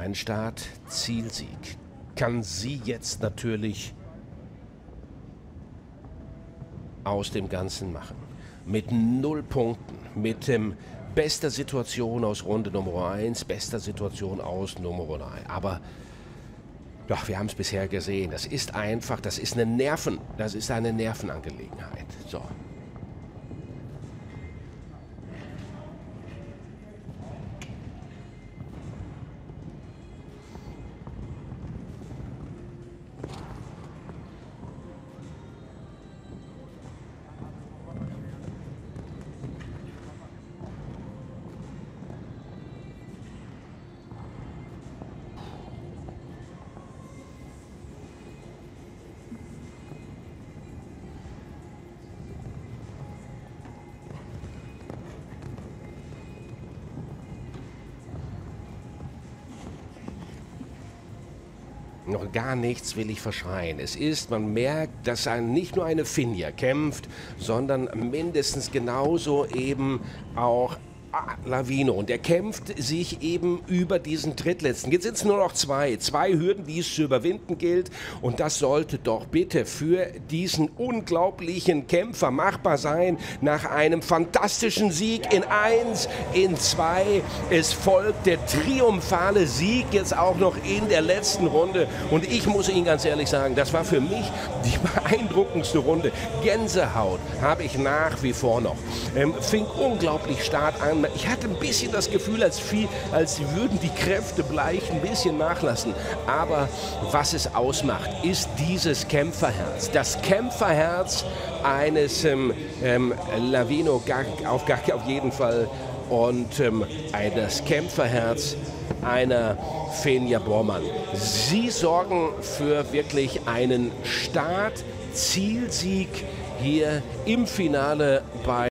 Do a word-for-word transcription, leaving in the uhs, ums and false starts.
Ein Start-Zielsieg kann sie jetzt natürlich aus dem Ganzen machen. Mit null Punkten, mit dem bester Situation aus Runde Nummer eins, bester Situation aus Nummer drei. Aber doch, wir haben es bisher gesehen. Das ist einfach, das ist eine Nerven, das ist eine Nervenangelegenheit. So. Noch gar nichts will ich verschreien. Es ist, man merkt, dass ein, nicht nur eine Finja kämpft, sondern mindestens genauso eben auch Lavino. Und er kämpft sich eben über diesen drittletzten. Jetzt sind es nur noch zwei. Zwei Hürden, die es zu überwinden gilt. Und das sollte doch bitte für diesen unglaublichen Kämpfer machbar sein. Nach einem fantastischen Sieg in eins, in zwei. Es folgt der triumphale Sieg jetzt auch noch in der letzten Runde. Und ich muss Ihnen ganz ehrlich sagen, das war für mich die beeindruckendste Runde. Gänsehaut habe ich nach wie vor noch. Ähm, fing unglaublich stark an. Ich hatte ein bisschen das Gefühl, als, viel, als würden die Kräfte Bleich ein bisschen nachlassen. Aber was es ausmacht, ist dieses Kämpferherz. Das Kämpferherz eines ähm, ähm, Lavino auf, auf jeden Fall und ähm, das Kämpferherz einer Fenja Bormann. Sie sorgen für wirklich einen Start-Zielsieg hier im Finale bei